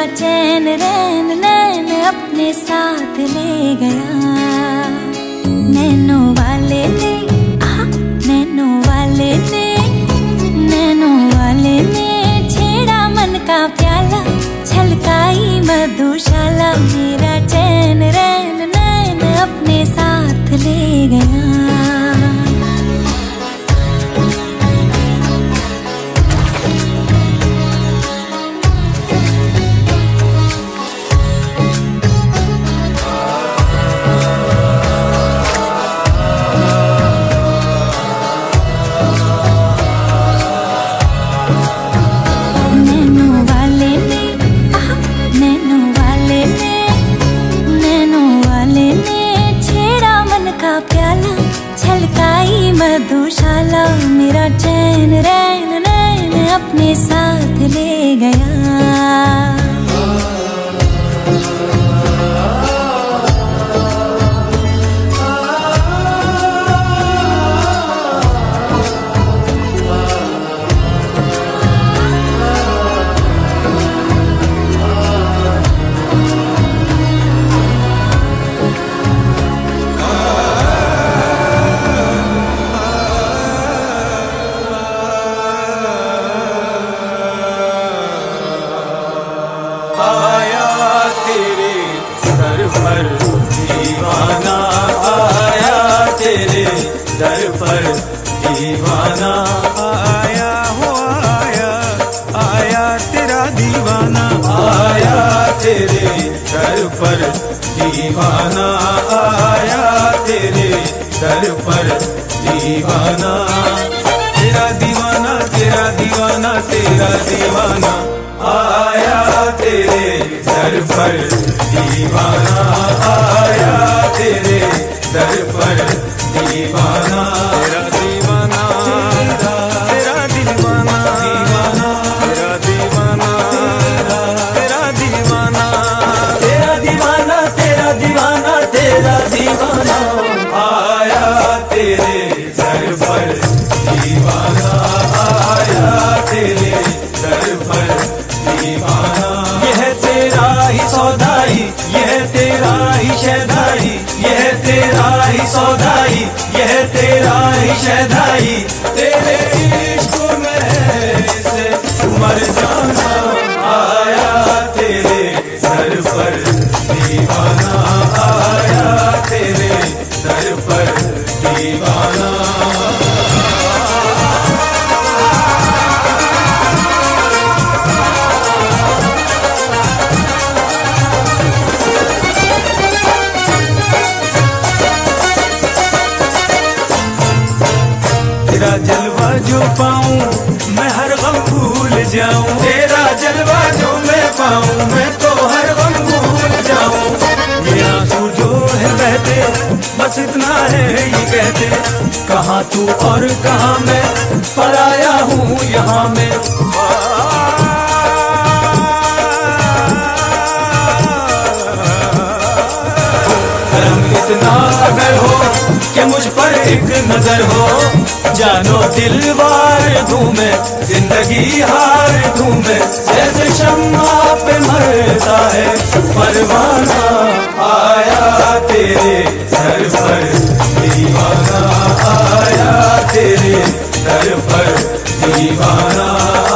चैन रैन नैन अपने साथ ले गया। नैनो वाले ने नैनो वाले ने नैनो वाले ने छेड़ा मन का प्याला, छलकाई मधुशाला। मेरा चैन रैन नैन अपने साथ ले गया। छलकाई मधुशाला। मेरा चैन रैन नैन अपने साथ ले गया। आया तेरे दर पर दीवाना, आया तेरे दर पर दीवाना। आया हो आया, आया तेरा दीवाना। आया तेरे दर पर दीवाना, आया तेरे दर पर दीवाना। तेरा दीवाना तेरा दीवाना तेरा दीवाना, आया तेरे दर पर दीवाना। आया तेरे दर पर दीवाना। तेरा दीवाना तेरा दीवाना दीवाना, तेरा दीवाना तेरा दीवाना, तेरा दीवाना तेरा दीवाना तेरा दीवाना। आया तेरे दर पर दीवाना, आया तेरे दर पर दीवाना। यह तेरा ही सौदाई, यह तेरा ही शहदाई, यह तेरा ही सौदाई, यह तेरा ही शहदाई। तेरे इश्क में से मर जाना। आया तेरे दर पर दीवाना, आया तेरे दर पर दीवाना। तेरा जलवा जो पाऊं मैं हर गम भूल जाऊं। तेरा जलवा जो मैं पाऊं मैं तो हर गम भूल जाऊं। ये आंसू जो है बहते बस इतना है ये कहते, कहाँ तू और कहाँ मैं, पराया हूँ यहाँ मैं। इतना अगर हो कि मुझ पर एक नजर हो, जानो दिल वार दूं मैं, जिंदगी हार दूं मैं। जैसे शम्मा पे मरता है परवाना। आया तेरे दर पर दीवाना, आया तेरे दर पर दीवाना।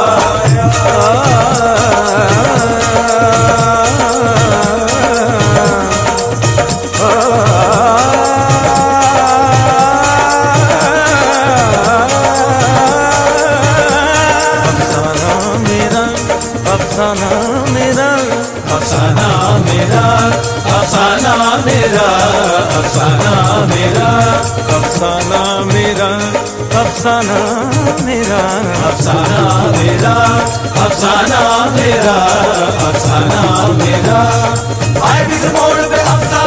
अफसाना मेरा, अफसाना मेरा, अफसाना मेरा, अफसाना मेरा, अफसाना मेरा, अफसाना मेरा, अफसाना मेरा, अफसाना मेरा, अफसाना मेरा। आए किस मोड़ पे अफसाना